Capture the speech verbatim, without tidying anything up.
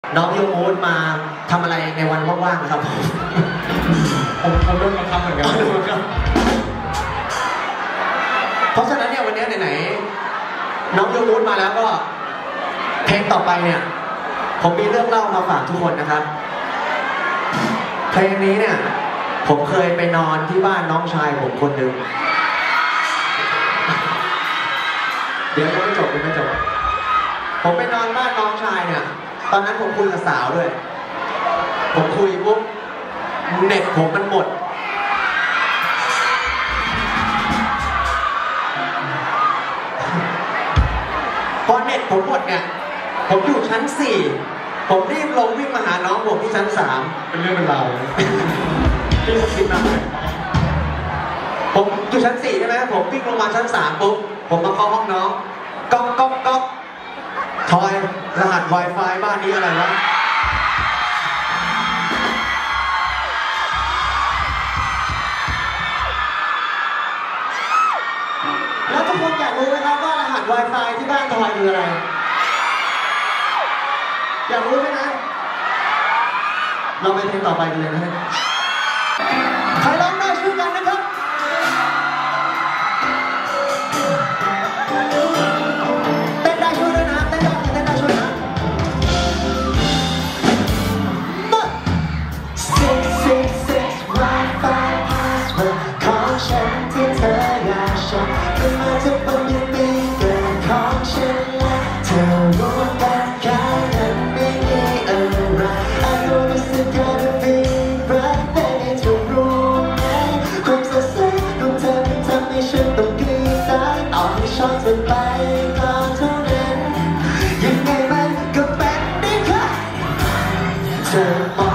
น้องโยมูนมาทำอะไรในวันว่างๆครับผมผมโดนบังคับเหมือนกันเพราะฉะนั้นเนี่ยวันนี้ไหนๆน้องโยมูนมาแล้วก็เพลงต่อไปเนี่ยผมมีเรื่องเล่ามาฝากทุกคนนะครับเพลงนี้เนี่ยผมเคยไปนอนที่บ้านน้องชายผมคนหนึ่งเดี๋ยวยังไม่จบยังไม่จบผมไปนอนบ้านน้องชายเนี่ยตอนนั้นผมคุยกับสาวด้วยผมคุยปุ๊บเน็ตผมมันหมดพอเน็ตผมหมดเนี่ยผมอยู่ชั้นสี่ผมรีบลงวิ่งมาหาน้องผมที่ชั้นสามเป็นเรื่องเป็นราวที่ผมคิดมาผมอยู่ชั้นสี่ใช่ไหมผมวิ่งลงมาชั้นสามปุ๊บผมมาเข้าห้องน้องก๊อกก๊อกก๊อกทอยรหัส Wi-Fi บ้านนี้อะไรวะแล้วทุกคนอยากรู้ไหมครับว่ารหัส Wi-Fi ที่บ้านทอยคืออะไรอยากรู้ไหมนะเราไปเพลงต่อไปกันเลยนะใครร้องได้ช่วยกันนะครับเต้นได้ช่วยด้วยนะเต้นได้เต้นได้ช่วยนะมา six six six Wi-Fi password ของฉันที่เธออยากใช้ขึ้นมาทุกวันยังมีเกินของฉันและเธอรู้กันแค่นั้นไม่มีอะไร I know this is gonna be right baby เธอรู้ไหมความสดใสของเธอมันทำให้ฉันต้องกรี๊ดตายต่อให้ชอบเธอไปก็เท่านั้นยังไงมันก็เป็นได้แค่เธอ